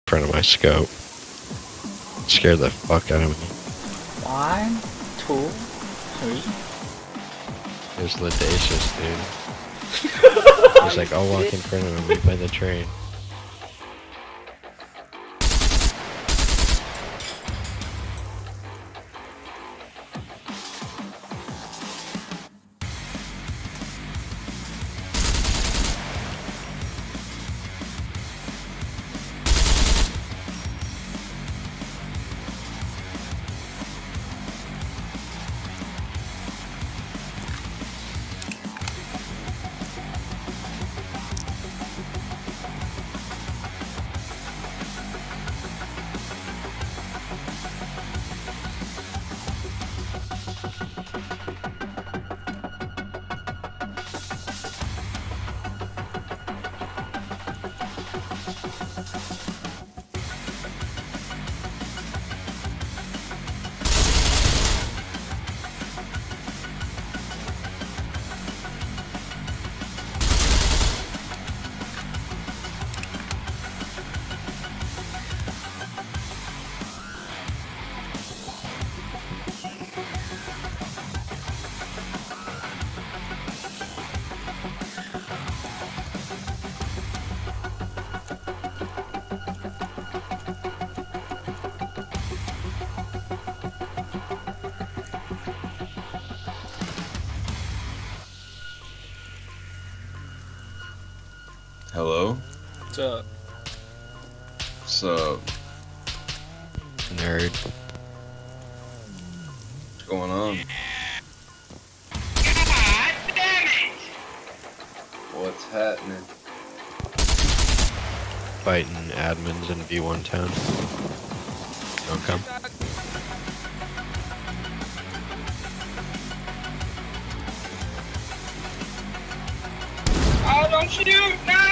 front of my scope. Scared the fuck out of me. 1, 2, 3. It was audacious, dude. He's like, I'll walk in front of him, we play the train. Hello? What's up? What's up? Nerd. What's going on? God damn it! What's happening? Fighting admins in V1 town. Don't come. Oh, don't shoot! No!